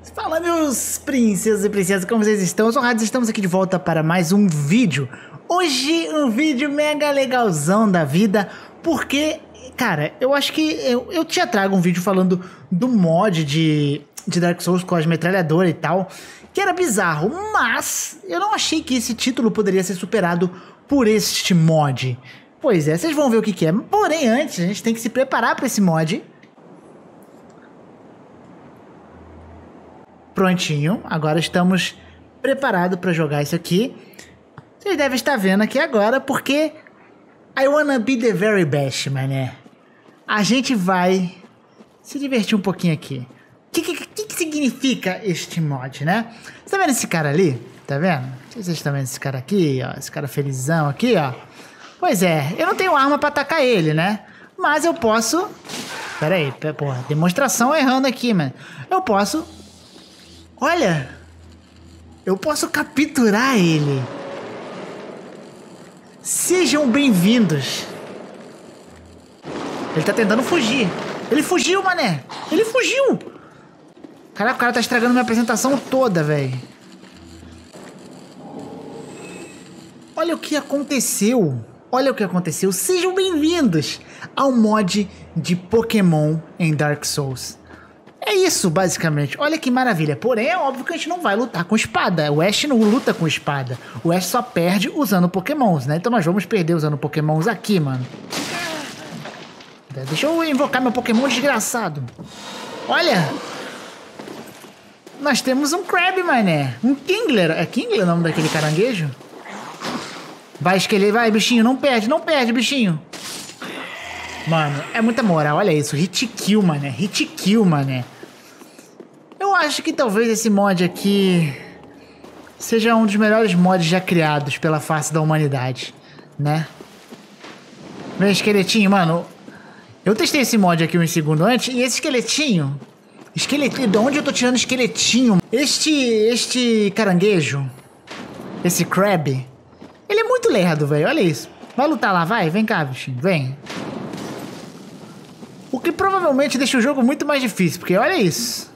Fala, meus princesas e princesas, como vocês estão? Eu sou o Hades, estamos aqui de volta para mais um vídeo. Hoje um vídeo mega legalzão da vida, porque, cara, eu acho que eu já trago um vídeo falando do mod de Dark Souls com as metralhadoras e tal, que era bizarro, mas eu não achei que esse título poderia ser superado por este mod. Pois é, vocês vão ver o que é. Porém, antes, a gente tem que se preparar para esse mod. Prontinho, agora estamos preparados para jogar isso aqui. Vocês devem estar vendo aqui agora, porque I wanna be the very best, mané. A gente vai se divertir um pouquinho aqui. O que significa este mod, né? Você tá vendo esse cara ali? Tá vendo? Não sei se vocês estão vendo esse cara aqui, ó. Esse cara felizão aqui, ó. Pois é, eu não tenho arma para atacar ele, né? Mas eu posso... Pera aí, porra, demonstração errando aqui, mano. Eu posso... Olha, eu posso capturar ele. Sejam bem-vindos. Ele tá tentando fugir. Ele fugiu, mané. Ele fugiu. Caraca, o cara tá estragando minha apresentação toda, velho. Olha o que aconteceu. Olha o que aconteceu. Sejam bem-vindos ao mod de Pokémon em Dark Souls. É isso, basicamente. Olha que maravilha. Porém, é óbvio que a gente não vai lutar com espada. O Ash não luta com espada. O Ash só perde usando Pokémons, né? Então nós vamos perder usando Pokémons aqui, mano. Deixa eu invocar meu Pokémon desgraçado. Olha! Nós temos um Crab, mané. Um Kingler. É Kingler o nome daquele caranguejo? Vai, esqueleto. Vai, bichinho. Não perde, bichinho. Mano, é muita moral, olha isso, hit kill, mané, hit kill, mané. Eu acho que talvez esse mod aqui seja um dos melhores mods já criados pela face da humanidade, né? Vem, esqueletinho, mano. Eu testei esse mod aqui um segundo antes, e esse esqueletinho... De onde eu tô tirando esqueletinho? Este caranguejo, esse crab, ele é muito lerdo, velho, olha isso. Vai lutar lá, vai, vem cá, bichinho, vem. O que provavelmente deixa o jogo muito mais difícil, porque olha isso.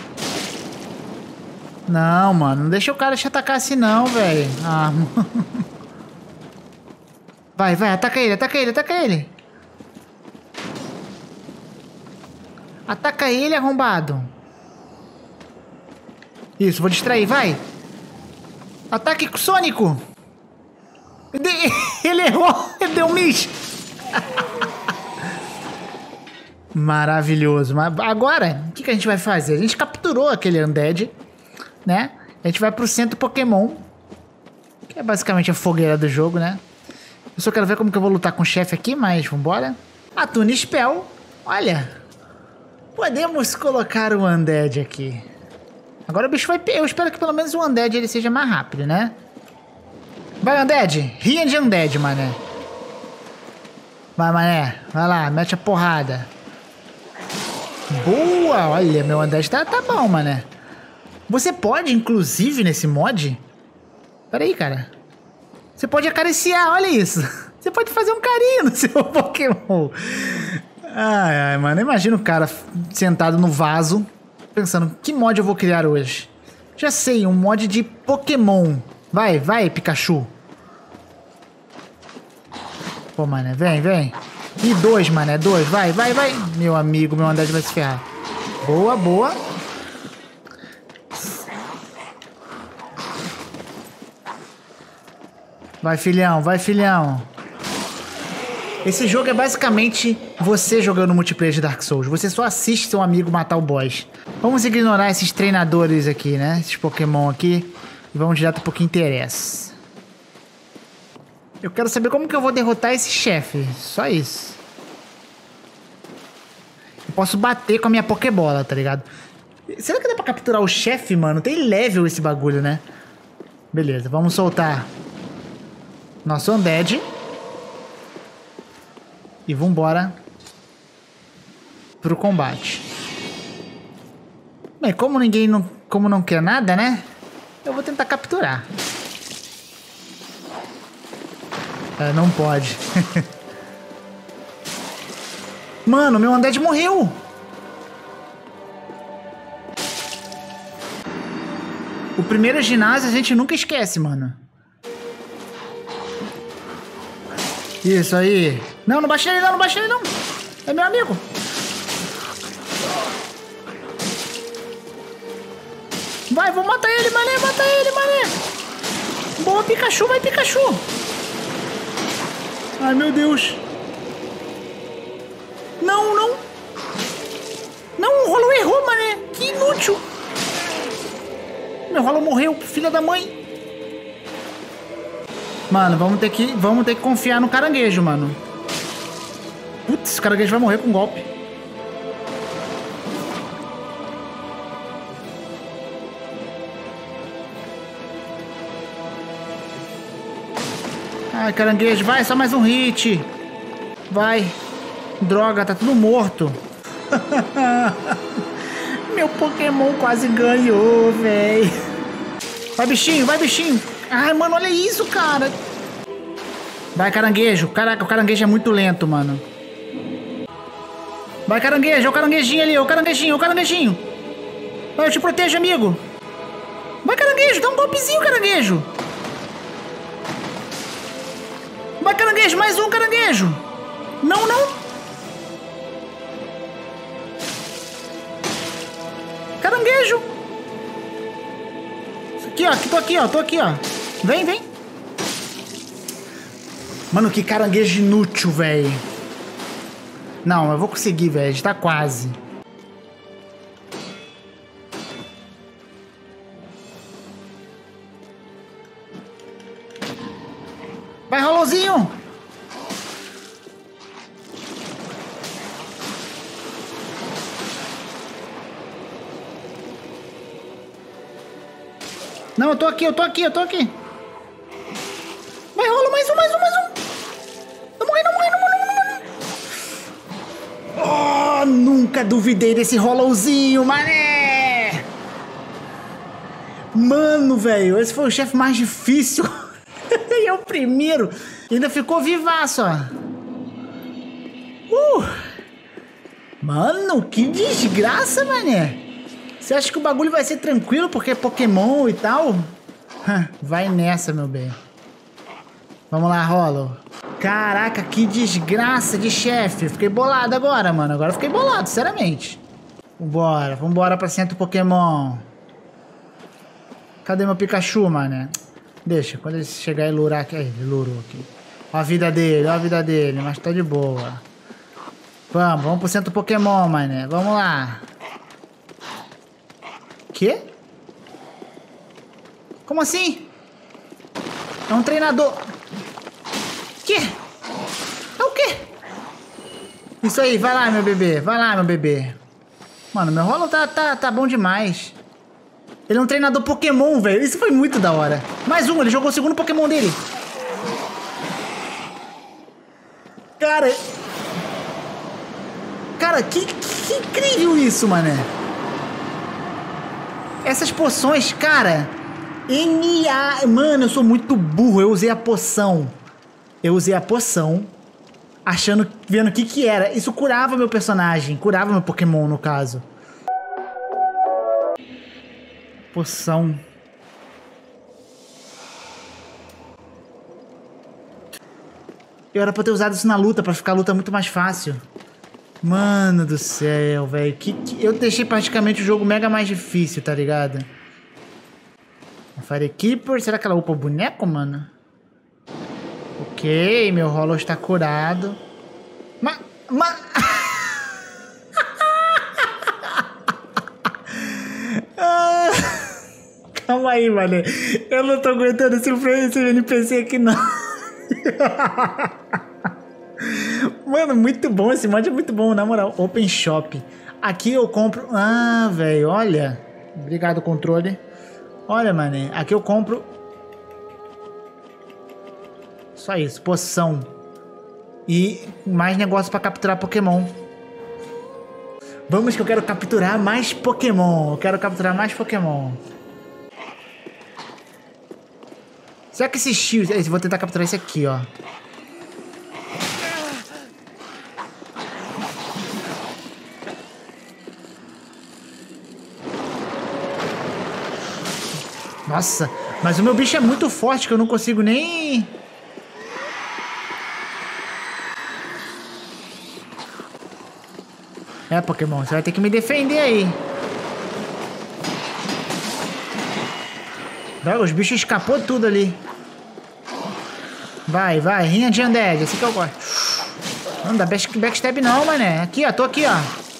Não, mano, não deixa o cara te atacar assim não, velho. Ah, vai, ataca ele. Ataca ele, arrombado. Isso, vou distrair, vai. Ataque sônico. Ele errou, ele deu um miss. Maravilhoso. Mas agora, o que a gente vai fazer? A gente capturou aquele Undead, né? A gente vai pro centro Pokémon, que é basicamente a fogueira do jogo, né? Eu só quero ver como que eu vou lutar com o chefe aqui, mas vambora. Atune Spell. Olha. Podemos colocar o Undead aqui. Agora o bicho vai... Eu espero que pelo menos o Undead ele seja mais rápido, né? Vai, Undead. Ria de Undead, mané. Vai, mané. Vai lá, mete a porrada. Boa! Olha, meu Undead tá bom, mané. Você pode, inclusive, nesse mod... Pera aí, cara. Você pode acariciar, olha isso. Você pode fazer um carinho no seu Pokémon. Ai, mano. Imagina o cara sentado no vaso, pensando, que mod eu vou criar hoje? Já sei, um mod de Pokémon. Vai, Pikachu. Pô, mané, vem. E dois, mané, dois. Vai. Meu amigo, meu Undead vai se ferrar. Boa. Vai, filhão. Esse jogo é basicamente você jogando multiplayer de Dark Souls. Você só assiste seu amigo matar o boss. Vamos ignorar esses treinadores aqui, né? Esses Pokémon aqui. E vamos direto pro que interessa. Eu quero saber como que eu vou derrotar esse chefe. Só isso. Eu posso bater com a minha Pokébola, tá ligado? Será que dá pra capturar o chefe, mano? Tem level esse bagulho, né? Beleza, vamos soltar nosso Undead. E vambora pro combate. Bem, como não quer nada, né? Eu vou tentar capturar. Não pode. Mano, meu Undead morreu. O primeiro ginásio a gente nunca esquece, mano. Isso aí. Não, não baixa ele não, não baixa ele não. É meu amigo. Vai, vou matar ele, mané, mata ele, mané. Boa, Pikachu, vai, Pikachu. Ai, meu Deus. Não, não. Não, o Hollow errou, mané. Que inútil. Meu Hollow morreu, filha da mãe. Mano, vamos ter que confiar no caranguejo, mano. Putz, o caranguejo vai morrer com um golpe. Ai, caranguejo, vai, só mais um hit. Vai. Droga, tá tudo morto. Meu Pokémon quase ganhou, véi. Vai, bichinho, vai, bichinho. Ai, mano, olha isso, cara. Vai, caranguejo. Caraca, o caranguejo é muito lento, mano. Vai, caranguejo, é o caranguejinho ali, é o caranguejinho, é o caranguejinho. Vai, eu te protejo, amigo. Vai, caranguejo, dá um golpezinho, caranguejo. Vai, caranguejo, mais um caranguejo. Não, não. Caranguejo. Aqui, ó, tô aqui, ó. Vem, vem. Mano, que caranguejo inútil, velho. Não, eu vou conseguir, velho. Tá quase. Vai, Hollowzinho. Não, eu tô aqui. Vai, Hollow, mais um. Não morre. Oh, nunca duvidei desse Hollowzinho, mané. Mano, velho, esse foi o chefe mais difícil. E é o primeiro. Ainda ficou vivaço, ó. Mano, que desgraça, mané. Você acha que o bagulho vai ser tranquilo porque é Pokémon e tal? Vai nessa, meu bem. Vamos lá, Hollow. Caraca, que desgraça de chefe. Fiquei bolado agora, mano. Agora fiquei bolado, sinceramente. Vambora pra centro Pokémon. Cadê meu Pikachu, mané? Deixa, quando ele chegar e lurar aqui. Aí, ele lurou aqui. Ó a vida dele, mas tá de boa. Vamos pro centro Pokémon, mané. Vamos lá. Quê? Como assim? É um treinador. Quê? É o quê? Isso aí, vai lá, meu bebê. Vai lá, meu bebê. Mano, meu Hollow tá bom demais. Ele é um treinador Pokémon, velho. Isso foi muito da hora. Mais um, ele jogou o segundo Pokémon dele. Cara, que incrível isso, mané. Essas poções, cara. Mano, eu sou muito burro. Eu usei a poção. Vendo o que era. Isso curava meu personagem. Curava meu Pokémon, no caso. Poção. Eu era pra ter usado isso na luta, pra ficar a luta muito mais fácil. Mano do céu, velho. Eu deixei praticamente o jogo mega mais difícil, tá ligado? A Firekeeper. Será que ela upa o boneco, mano? Ok, meu Hollow está curado. Calma aí, mano. Eu não tô aguentando esse NPC aqui, não. Mano, muito bom. Esse mod é muito bom, na moral. Open Shop. Aqui eu compro... Ah, velho, olha. Obrigado, controle. Olha, mané. Aqui eu compro... Só isso. Poção. E mais negócio pra capturar Pokémon. Vamos que eu quero capturar mais Pokémon. Será que esse shield... Eu vou tentar capturar esse aqui, ó. Nossa, mas o meu bicho é muito forte que eu não consigo nem... É, Pokémon, você vai ter que me defender aí. Droga, os bichos escapou tudo ali. Vai, vai, rinha de Undead, assim que eu gosto. Não dá backstab não, mané. Aqui, ó, tô aqui, ó.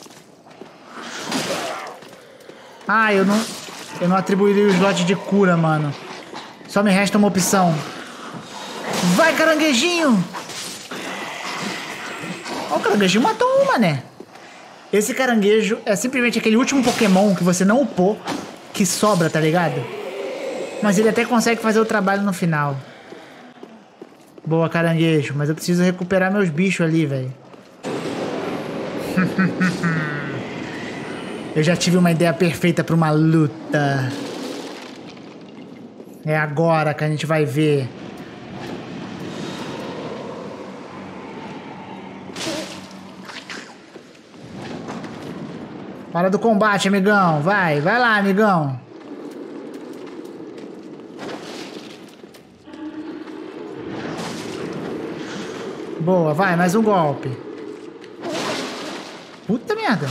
Ah, eu não atribuiria o slot de cura, mano. Só me resta uma opção. Vai, caranguejinho! Ó, o caranguejinho matou um, mané. Esse caranguejo é simplesmente aquele último Pokémon que você não upou, que sobra, tá ligado? Mas ele até consegue fazer o trabalho no final. Boa, caranguejo. Mas eu preciso recuperar meus bichos ali, velho. Eu já tive uma ideia perfeita pra uma luta. É agora que a gente vai ver. Hora do combate, amigão. Vai, vai lá, amigão. Boa, vai, mais um golpe. Puta merda.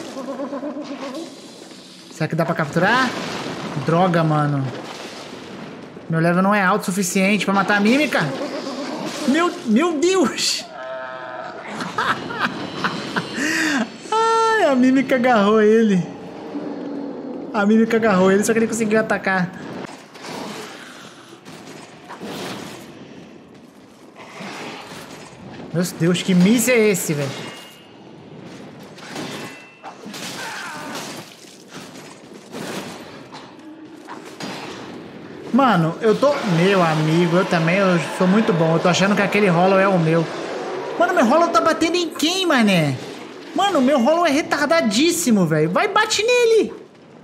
Será que dá pra capturar? Droga, mano. Meu level não é alto o suficiente pra matar a mímica. Meu Deus. Ai, a mímica agarrou ele. A mímica agarrou ele, só que ele conseguiu atacar. Meu Deus, que míssil é esse, velho? Mano, eu tô... Meu amigo, eu sou muito bom. Eu tô achando que aquele Hollow é o meu. Mano, meu Hollow tá batendo em quem, mané? Mano, meu Hollow é retardadíssimo, velho. Vai, bate nele.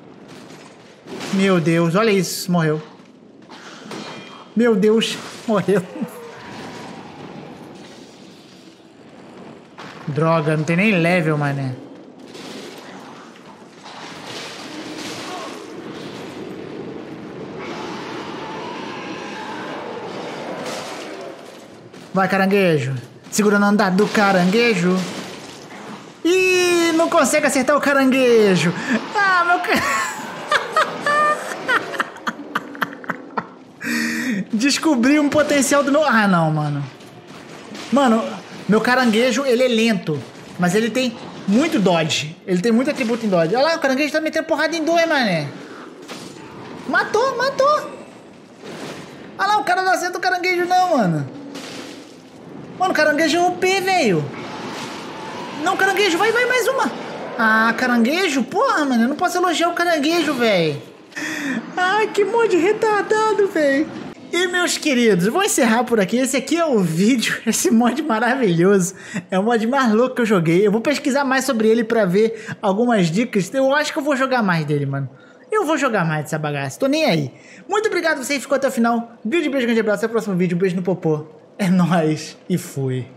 Meu Deus, olha isso. Morreu. Meu Deus, morreu. Droga, não tem nem level, mané. Vai, caranguejo. Segura no andar do caranguejo. Ih, não consegue acertar o caranguejo. Ah, meu... Descobri um potencial do meu... Ah, não, mano. Mano, meu caranguejo, ele é lento. Mas ele tem muito dodge. Ele tem muito atributo em dodge. Olha lá, o caranguejo tá metendo porrada em dois, mané. Matou, matou. Olha lá, o cara não acerta o caranguejo não, mano. Mano, o caranguejo é OP, velho. Não, caranguejo, vai, mais uma. Ah, caranguejo? Porra, mano, eu não posso elogiar o caranguejo, velho. Ai, que mod retardado, velho. E, meus queridos, vou encerrar por aqui. Esse aqui é o vídeo, esse mod maravilhoso. É o mod mais louco que eu joguei. Eu vou pesquisar mais sobre ele pra ver algumas dicas. Eu acho que eu vou jogar mais dele, mano. Eu vou jogar mais dessa bagaça, tô nem aí. Muito obrigado, você que ficou até o final. Grande beijo, grande abraço, até o próximo vídeo. Um beijo no popô. É nóis e fui.